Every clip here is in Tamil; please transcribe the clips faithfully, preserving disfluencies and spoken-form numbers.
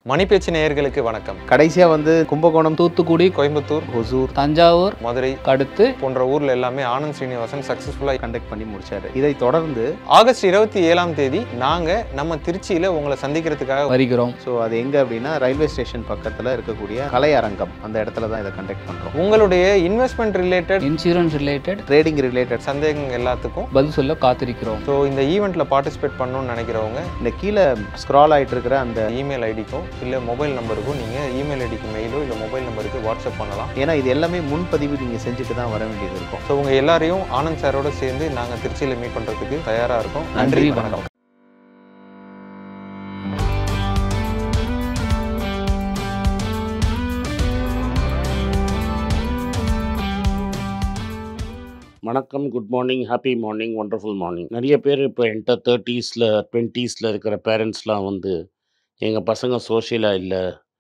மணி பேச்சு நேயர்களுக்கு வணக்கம். கடைசியாக வந்து கும்பகோணம், தூத்துக்குடி, கோயம்புத்தூர், ஒசூர், தஞ்சாவூர், மதுரை, கடுத்து போன்ற ஊர்ல எல்லாமே ஆனந்த் ஸ்ரீனிவாசன் சக்சஸ்ஃபுல்லாக கண்டக்ட் பண்ணி முடிச்சாரு. இதை தொடர்ந்து ஆகஸ்ட் இருபத்தி ஏழாம் தேதி நாங்க நம்ம திருச்சியில உங்களை சந்திக்கிறதுக்காக வருகிறோம். ஸோ அது எங்க அப்படின்னா ரயில்வே ஸ்டேஷன் பக்கத்தில் இருக்கக்கூடிய கலையரங்கம், அந்த இடத்துல தான் இதை கண்டக்ட் பண்ணுறோம். உங்களுடைய investment related, insurance related, trading related சந்தேகங்கள் எல்லாத்துக்கும் பதில் சொல்ல காத்திருக்கிறோம். ஸோ இந்த ஈவெண்ட்ல பார்ட்டிசிபேட் பண்ணணும்னு நினைக்கிறவங்க இந்த கீழே ஸ்க்ரால் ஆகிட்டு இருக்கிற அந்த இமெயில் ஐடிக்கும் இல்லை மொபைல் நம்பருக்கும் நீங்கள் இமெயில் ஐடிக்கு மெயிலோ இல்லை மொபைல் நம்பருக்கு வாட்ஸ்அப் பண்ணலாம். ஏன்னா இது எல்லாமே முன்பதிவு நீங்கள் செஞ்சுட்டு தான் வர வேண்டியது இருக்கும். ஸோ உங்கள் எல்லாரையும் ஆனந்த் சாரோட சேர்ந்து நாங்கள் திருச்சியில் மீட் பண்ணுறதுக்கு தயாராக இருக்கோம். நன்றி, நன்றி, வணக்கம். வணக்கம். வணக்கம், good morning, happy morning, wonderful morning. நிறைய பேர் இப்போ என்கிட்ட தேர்ட்டீஸில் டுவெண்ட்டீஸில் இருக்கிற பேரண்ட்ஸ்லாம் வந்து எங்கள் பசங்க சோஷியலாக இல்லை,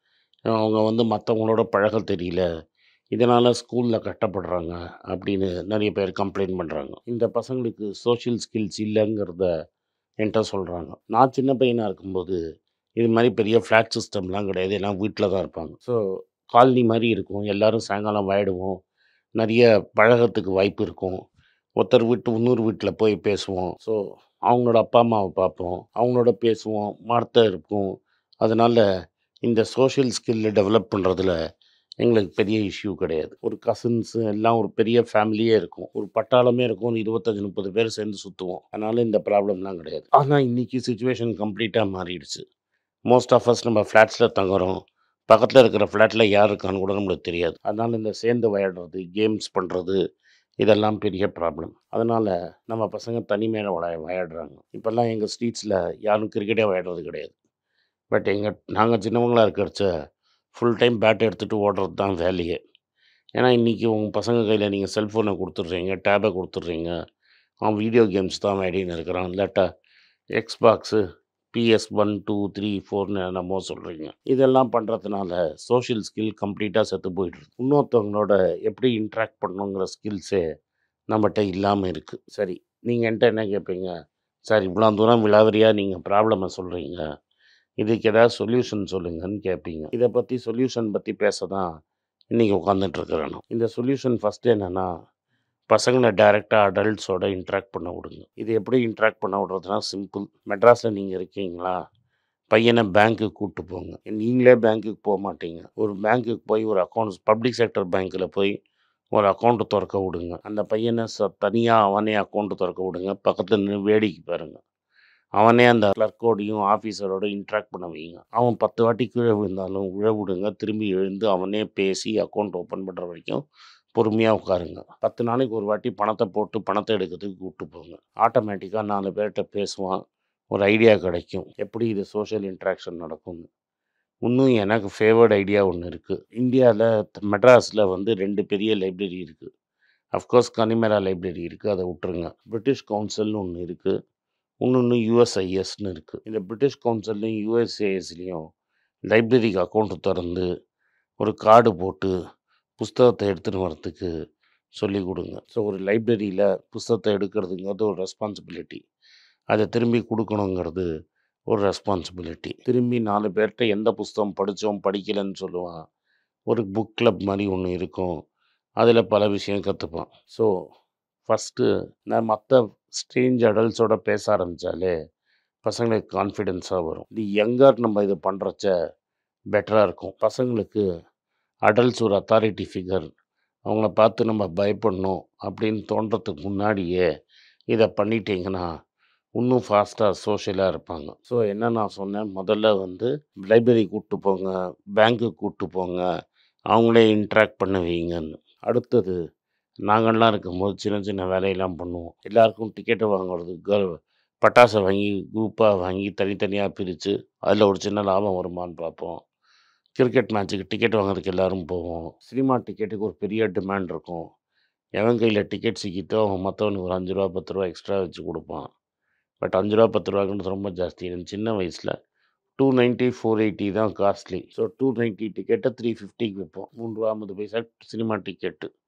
அவங்க வந்து மற்றவங்களோட பழக தெரியல, இதனால் ஸ்கூலில் கஷ்டப்படுறாங்க அப்படின்னு நிறைய பேர் கம்ப்ளைண்ட் பண்ணுறாங்க. இந்த பசங்களுக்கு சோஷியல் ஸ்கில்ஸ் இல்லைங்கிறத என்கிட்ட சொல்கிறாங்க. நான் சின்ன பையனாக இருக்கும்போது இது மாதிரி பெரிய ஃப்ளாட் சிஸ்டம்லாம் கிடையாது, எல்லாம் வீட்டில் தான் இருப்பாங்க. ஸோ காலனி மாதிரி இருக்கும், எல்லோரும் சாயங்காலம் விளையாடுவோம், நிறைய பழகிறதுக்கு வாய்ப்பு இருக்கும், ஒருத்தர் வீட்டு இன்னொரு வீட்டில் போய் பேசுவோம். ஸோ அவங்களோட அப்பா அம்மாவை பார்ப்போம், அவங்களோட பேசுவோம், வார்த்தை இருக்கும். அதனால் இந்த சோஷியல் ஸ்கில்லை டெவலப் பண்ணுறதுல எங்களுக்கு பெரிய இஷ்யூ கிடையாது. ஒரு கசின்ஸு எல்லாம் ஒரு பெரிய ஃபேமிலியே இருக்கும், ஒரு பட்டாளமே இருக்கும், ஒரு இருபத்தஞ்சி முப்பது பேர் சேர்ந்து சுற்றுவோம். அதனால் இந்த ப்ராப்ளம்லாம் கிடையாது. ஆனால் இன்றைக்கி சுச்சுவேஷன் கம்ப்ளீட்டாக மாறிடுச்சு. மோஸ்ட் ஆஃப் அஸ் நம்ம ஃப்ளாட்ஸில் தங்குறோம், பக்கத்தில் இருக்கிற ஃப்ளாட்டில் யார் இருக்கான்னு கூட நம்மளுக்கு தெரியாது. அதனால் இந்த சேர்ந்து விளையாடுறது, கேம்ஸ் பண்ணுறது, இதெல்லாம் பெரிய ப்ராப்ளம். அதனால் நம்ம பசங்க தனிமையில் விளையா விளையாடுறாங்க. இப்போல்லாம் எங்கள் ஸ்ட்ரீட்ஸில் யாரும் கிரிக்கெட்டே விளையாடுறது கிடையாது. பட் எங்கள் நாங்கள் சின்னவங்களாக இருக்கிறச்ச ஃபுல் டைம் பேட் எடுத்துகிட்டு ஓடுறது தான் வேலையே. ஏன்னா இன்றைக்கி உங்கள் பசங்க கையில் நீங்கள் செல்ஃபோனை கொடுத்துட்றீங்க, டேபை கொடுத்துட்றீங்க, அவன் வீடியோ கேம்ஸ் தான் விளையாடின்னு இருக்கிறான், இல்லாட்டா Xbox, PS one two three ஃபோர்னு என்னமோ சொல்கிறீங்க. இதெல்லாம் பண்ணுறதுனால சோஷியல் ஸ்கில் கம்ப்ளீட்டாக செத்து போய்டுது. இன்னொருத்தவங்களோட எப்படி இன்ட்ராக்ட் பண்ணணுங்கிற ஸ்கில்ஸே நம்மகிட்ட இல்லாமல் இருக்குது. சரி, நீங்கள் என்கிட்ட என்ன கேட்பீங்க, சார் இவ்வளோ தூரம் விளாவரியாக நீங்கள் ப்ராப்ளமை சொல்கிறீங்க, இதுக்கு ஏதாவது சொல்யூஷன் சொல்லுங்கன்னு கேட்பீங்க. இதை பற்றி சொல்யூஷன் பற்றி பேச தான் இன்றைக்கி உட்காந்துட்ருக்கிறேன். இந்த சொல்யூஷன் ஃபஸ்ட்டு என்னென்னா, பசங்களை டைரெக்டாக அடல்ட்ஸோட இன்ட்ராக்ட் பண்ண விடுங்க. இது எப்படி இன்ட்ராக்ட் பண்ண விடுறதுனா சிம்பிள். மெட்ராஸில் நீங்கள் இருக்கீங்களா, பையனை பேங்க்குக்கு கூப்பிட்டு போங்க. நீங்களே பேங்க்குக்கு போக மாட்டீங்க, ஒரு பேங்க்குக்கு போய் ஒரு அக்கௌண்ட்ஸ், பப்ளிக் செக்டர் பேங்க்கில் போய் ஒரு அக்கௌண்ட்டு திறக்க விடுங்க. அந்த பையனை ச தனியாக அவனே அக்கௌண்ட்டு திறக்க விடுங்க, பக்கத்தில் நின்று வேடிக்கை பாருங்கள். அவனே அந்த கிளர்க்கோடையும் ஆஃபீஸரோட இன்ட்ராக்ட் பண்ண வைங்க. அவன் பத்து வாட்டி கீழே விழுந்தாலும் விழ விடுங்க, திரும்பி எழுந்து அவனே பேசி அக்கௌண்ட் ஓப்பன் பண்ணுற வரைக்கும் பொறுமையாக உட்காருங்க. பத்து நாளைக்கு ஒரு வாட்டி பணத்தை போட்டு பணத்தை எடுக்கிறதுக்கு கூப்பிட்டு போங்க. ஆட்டோமேட்டிக்காக நாலு பேர்கிட்ட பேசுவான், ஒரு ஐடியா கிடைக்கும் எப்படி இது சோஷியல் இன்ட்ராக்ஷன் நடக்கும்னு. இன்னும் எனக்கு ஃபேவர்ட் ஐடியா ஒன்று இருக்குது. இந்தியாவில் மெட்ராஸில் வந்து ரெண்டு பெரிய லைப்ரரி இருக்குது. அஃப்கோர்ஸ் கனிமேரா லைப்ரரி இருக்குது, அதை விட்டுருங்க. பிரிட்டிஷ் கவுன்சில்னு ஒன்று இருக்குது, இன்னொன்று யூஎஸ்ஐஎஸ்ன்னு இருக்குது. இந்த பிரிட்டிஷ் கவுன்சில்லையும் யூஎஸ்ஐஎஸ்லேயும் லைப்ரரிக்கு அக்கௌண்ட்டு திறந்து ஒரு கார்டு போட்டு புஸ்தகத்தை எடுத்துகிட்டு வரத்துக்கு சொல்லி கொடுங்க. ஸோ ஒரு லைப்ரரியில் புஸ்தகத்தை எடுக்கிறதுங்கிறது ஒரு ரெஸ்பான்சிபிலிட்டி, அதை திரும்பி கொடுக்கணுங்கிறது ஒரு ரெஸ்பான்சிபிலிட்டி. திரும்பி நாலு பேர்கிட்ட எந்த புஸ்தகம் படித்தோம் படிக்கலைன்னு சொல்லுவான். ஒரு புக் கிளப் மாதிரி ஒன்று இருக்கும், அதில் பல விஷயம் கற்றுப்பான். ஸோ ஃபஸ்ட்டு நான் மற்ற ஸ்ட்ரேஞ்ச் அடல்ட்ஸோட பேச ஆரம்பித்தாலே பசங்களுக்கு கான்ஃபிடென்ஸாக வரும். இது யங்கர் நம்ம இது பண்ணுறச்ச பெட்டராக இருக்கும். பசங்களுக்கு அடல்ட்ஸ் ஒரு அத்தாரிட்டி ஃபிகர், அவங்கள பார்த்து நம்ம பயப்படணும் அப்படின்னு தோன்றதுக்கு முன்னாடியே இதை பண்ணிட்டீங்கன்னா இன்னும் ஃபாஸ்ட்டாக சோஷியலாக இருப்பாங்க. ஸோ என்ன நான் சொன்னேன், முதல்ல வந்து லைப்ரரி கூப்பிட்டு போங்க, பேங்க்குக்கு கூப்பிட்டு போங்க, அவங்களே இன்ட்ராக்ட் பண்ண வைங்கன்னு. அடுத்தது நாங்கள்லாம் இருக்கும்போது சின்ன சின்ன வேலையெல்லாம் பண்ணுவோம். எல்லாருக்கும் டிக்கெட்டை வாங்குறது, கேர்ள் பட்டாசை வாங்கி குரூப்பாக வாங்கி தனித்தனியாக பிரித்து அதில் ஒரு சின்ன லாபம் வருமானு பார்ப்போம். கிரிக்கெட் மேட்ச்சுக்கு டிக்கெட் வாங்குறதுக்கு எல்லோரும் போவோம். சினிமா டிக்கெட்டுக்கு ஒரு பெரிய டிமாண்ட் இருக்கும். எவன் கையில் டிக்கெட் சிக்கிட்டோ அவன் மற்றவனுக்கு ஒரு அஞ்சு ரூபா பத்து ரூபா எக்ஸ்ட்ரா வச்சு கொடுப்பான். பட் அஞ்சு ரூபா பத்து ரூபாக்குன்றது ரொம்ப ஜாஸ்தி. எனக்கு சின்ன வயசில் டூ நைன்ட்டி ஃபோர் எயிட்டி தான் காஸ்ட்லி. ஸோ டூ நைன்ட்டி டிக்கெட்டை த்ரீ ஃபிஃப்டிக்கு விற்போம், மூணு ரூபா ஐம்பது பைசா சினிமா டிக்கெட்டு.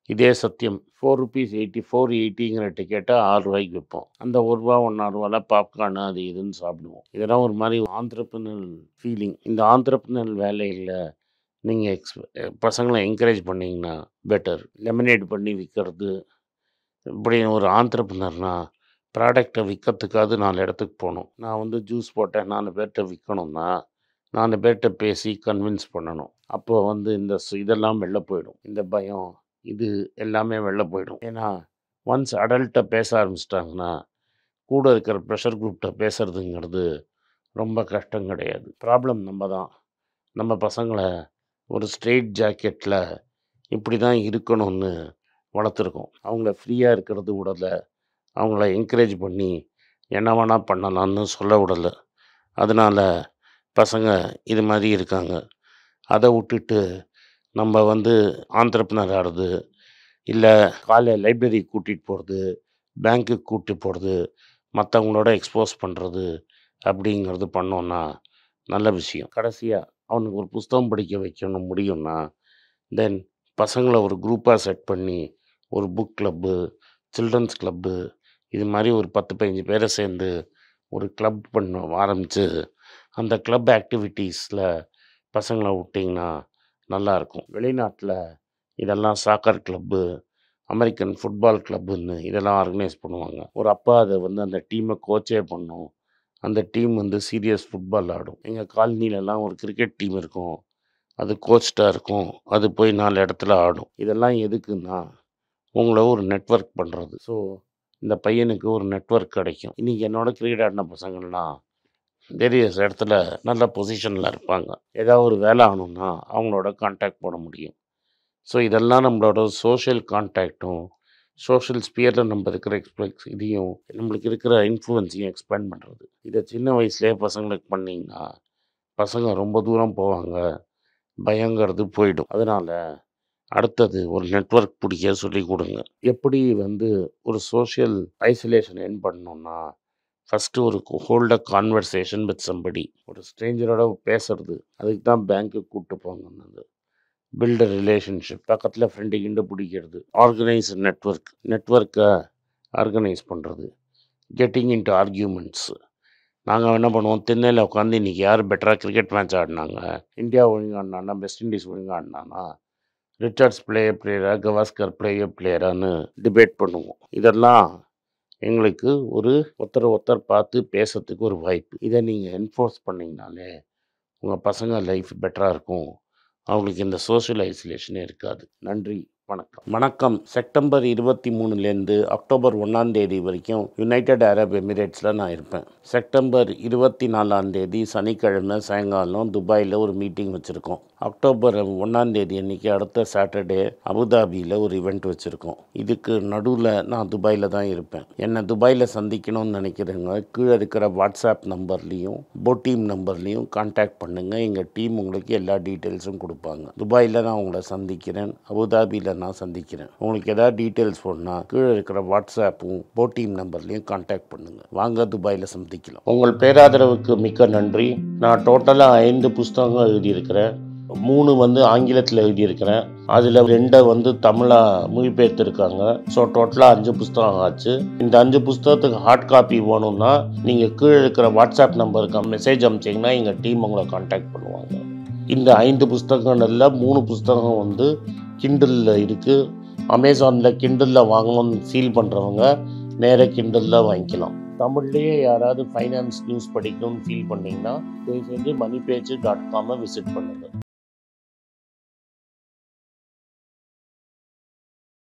இதே சத்தியம் ஃபோர் ருபீஸ் எயிட்டி ஃபோர் எயிட்டிங்கிற டிக்கெட்டை ஆறு ரூபாய்க்கு விற்போம். அந்த ஒரு ரூபா ஒன்றரை ரூபாவில் பாப்கார்னு அது இதுன்னு சாப்பிடுவோம். இதெல்லாம் ஒரு மாதிரி ஆந்திரப்ரனர் ஃபீலிங். இந்த ஆந்திரப்ரனர் வேலையில் நீங்கள் எக்ஸ் பசங்களை என்கரேஜ் பண்ணிங்கன்னா பெட்டர். லெமினேட் பண்ணி விற்கிறது, இப்படி ஒரு ஆந்திரப்ரனர்னா ப்ராடக்டை விற்கிறதுக்காவது நாலு இடத்துக்கு போகணும். நான் வந்து ஜூஸ் போட்டேன் நாலு பேர்கிட்ட விற்கணும்னா நாலு பேர்கிட்ட பேசி கன்வின்ஸ் பண்ணணும். அப்போ வந்து இந்த இதெல்லாம் வெளில போயிடும். இந்த பயம் இது எல்லாமே வெளில போயிடும். ஏன்னா ஒன்ஸ் அடல்ட்டை பேச ஆரம்பிச்சிட்டாங்கன்னா கூட இருக்கிற ப்ரெஷர் குரூப்கிட்ட பேசுறதுங்கிறது ரொம்ப கஷ்டம் கிடையாது. ப்ராப்ளம் நம்ம தான். நம்ம பசங்களை ஒரு ஸ்ட்ரெயிட் ஜாக்கெட்டில் இப்படி தான் இருக்கணும்னு வளர்த்துருக்கோம். அவங்கள ஃப்ரீயாக இருக்கிறது விடலை, அவங்கள என்கரேஜ் பண்ணி என்ன வேணால் பண்ணலான்னு சொல்ல விடலை. அதனால் பசங்க இது மாதிரி இருக்காங்க. அதை விட்டுட்டு நம்ம வந்து ஆந்திரப்ரனர் ஆகிறது, இல்லை காலை லைப்ரரி கூட்டிகிட்டு போகிறது, பேங்க்குக்கு கூட்டிகிட்டு போகிறது, மற்றவங்களோட எக்ஸ்போஸ் பண்ணுறது அப்படிங்கிறது பண்ணோன்னா நல்ல விஷயம். கடைசியாக அவனுக்கு ஒரு புஸ்தகம் படிக்க வைக்கணும் முடியும்னா தென் பசங்களை ஒரு குரூப்பாக செட் பண்ணி ஒரு புக் கிளப்பு, சில்ட்ரன்ஸ் கிளப்பு, இது மாதிரி ஒரு பத்து பதினஞ்சு பேரை சேர்ந்து ஒரு கிளப் பண்ண ஆரம்பித்து அந்த கிளப் ஆக்டிவிட்டீஸில் பசங்களை விட்டிங்கன்னா நல்லாயிருக்கும். வெளிநாட்டில் இதெல்லாம் சாக்கர் கிளப்பு, அமெரிக்கன் ஃபுட்பால் கிளப்புன்னு இதெல்லாம் ஆர்கனைஸ் பண்ணுவாங்க. ஒரு அப்பா அதை வந்து அந்த டீமை கோச்சே பண்ணும். அந்த டீம் வந்து சீரியஸ் ஃபுட்பால் ஆடும். எங்கள் காலனிலெலாம் ஒரு கிரிக்கெட் டீம் இருக்கும், அது கோச்டாக இருக்கும், அது போய் நாலு இடத்துல ஆடும். இதெல்லாம் எதுக்குன்னா உங்களை ஒரு நெட்வொர்க் பண்ணுறது. ஸோ இந்த பையனுக்கு ஒரு நெட்வொர்க் கிடைக்கும். இன்றைக்கி என்னோட கிரிக்கெட் ஆடின பசங்கள்லாம் வேரியஸ் இடத்துல நல்ல பொசிஷனில் இருப்பாங்க. ஏதாவது ஒரு வேலை ஆகணுன்னா அவங்களோட கான்டாக்ட் போட முடியும். ஸோ இதெல்லாம் நம்மளோட சோஷியல் கான்டாக்டும் சோஷியல் ஸ்பியரில் நம்ம இருக்கிற எக்ஸ்பிளெக்ஸ் இதையும் நம்மளுக்கு இருக்கிற இன்ஃப்ளூயன்ஸையும் எக்ஸ்பேண்ட் பண்ணுறது. இதை சின்ன வயசுலேயே பசங்களுக்கு பண்ணிங்கன்னா பசங்க ரொம்ப தூரம் போவாங்க, பயங்கிறது போயிடும். அதனால் அடுத்தது ஒரு நெட்வொர்க் பிடிக்க சொல்லி கொடுங்க. எப்படி வந்து ஒரு சோஷியல் ஐசோலேஷன் என் பண்ணணுன்னா ஃபஸ்ட்டு ஒரு hold a conversation with somebody. ஒரு ஸ்ட்ரேஞ்சரோட பேசுறது, அதுக்கு தான் பேங்க்குக்கு கூப்பிட்டு போங்கன்னு. பில்ட் அ ரிலேஷன்ஷிப், பக்கத்தில் ஃப்ரெண்டு கிண்டு பிடிக்கிறது. ஆர்கனைஸ் நெட்வொர்க், நெட்வொர்க்கை ஆர்கனைஸ் பண்ணுறது. Getting into arguments. நாங்கள் என்ன பண்ணுவோம், திண்ணையில் உட்காந்து இன்றைக்கி யார் பெட்டராக கிரிக்கெட் மேட்ச் ஆடினாங்க, இந்தியா ஒழுங்காக ஆடினானா வெஸ்ட் இண்டீஸ் ஒழுங்காக ஆடினானா, ரிச்சர்ட்ஸ் பிளேயர் பிளேயரா கவாஸ்கர் பிளேயர் பிளேயரான்னு டிபேட் பண்ணுவோம். இதெல்லாம் எங்களுக்கு ஒரு ஒருத்தர் ஒருத்தர் பார்த்து பேசுறதுக்கு ஒரு வாய்ப்பு. இதை நீங்கள் என்ஃபோர்ஸ் பண்ணிங்கனாலே உங்கள் பசங்க லைஃப் பெட்டராக இருக்கும். அவங்களுக்கு இந்த சோஷியல் ஐசோலேஷனே இருக்காது. நன்றி, வணக்கம். வணக்கம். செப்டம்பர் இருபத்தி மூணுலேருந்து அக்டோபர் ஒன்றாம் தேதி வரைக்கும் யுனைடெட் அரப் எமிரேட்ஸில் நான் இருப்பேன். செப்டம்பர் இருபத்தி நாலாம் தேதி சனிக்கிழமை சாயங்காலம் துபாயில் ஒரு மீட்டிங் வச்சுருக்கோம். அக்டோபர் ஒன்றாம் தேதி அன்றைக்கி அடுத்த சாட்டர்டே அபுதாபியில் ஒரு இவெண்ட் வச்சுருக்கோம். இதுக்கு நடுவில் நான் துபாயில் தான் இருப்பேன். என்னை துபாயில் சந்திக்கணும்னு நினைக்கிறவங்க கீழே இருக்கிற வாட்ஸ்அப் நம்பர்லேயும் போட்டீம் நம்பர்லேயும் கான்டாக்ட் பண்ணுங்கள். எங்கள் டீம் உங்களுக்கு எல்லா டீட்டெயில்ஸும் கொடுப்பாங்க. துபாயில் நான் உங்களை சந்திக்கிறேன், அபுதாபியில் நான் சந்திக்கிறேன். உங்களுக்கு ஏதாவது டீட்டெயில்ஸ் போடணும்னா கீழே இருக்கிற வாட்ஸ்அப்பும் போட்டீம் நம்பர்லேயும் கான்டாக்ட் பண்ணுங்கள். வாங்க துபாயில் சந்திக்கலாம். உங்கள் பேராதரவுக்கு மிக்க நன்றி. நான் டோட்டலாக ஐந்து புஸ்தகங்கள் எழுதியிருக்கிறேன். மூணு வந்து ஆங்கிலத்தில் எழுதியிருக்கிறேன். அதில் ரெண்டை வந்து தமிழாக மொழிபெயர்த்துருக்காங்க. ஸோ டோட்டலாக அஞ்சு புஸ்தகம் ஆச்சு. இந்த அஞ்சு புஸ்தகத்துக்கு ஹார்ட் காப்பி வேணும்னா நீங்கள் கீழே இருக்கிற வாட்ஸ்அப் நம்பருக்கு மெசேஜ் அனுப்பிச்சிங்கன்னா எங்கள் டீம் உங்களை கான்டாக்ட் பண்ணுவாங்க. இந்த ஐந்து புஸ்தகங்களில் மூணு புஸ்தகம் வந்து கிண்டலில் இருக்குது. அமேசானில் கிண்டலில் வாங்கணும்னு ஃபீல் பண்ணுறவங்க நேராக கிண்டலில் வாங்கிக்கலாம். தமிழ்லேயே யாராவது ஃபைனான்ஸ் நியூஸ் படிக்கணும்னு ஃபீல் பண்ணிங்கன்னா தயவு செஞ்சு மணி பேஜ் டாட் காமை விசிட் பண்ணுங்கள்.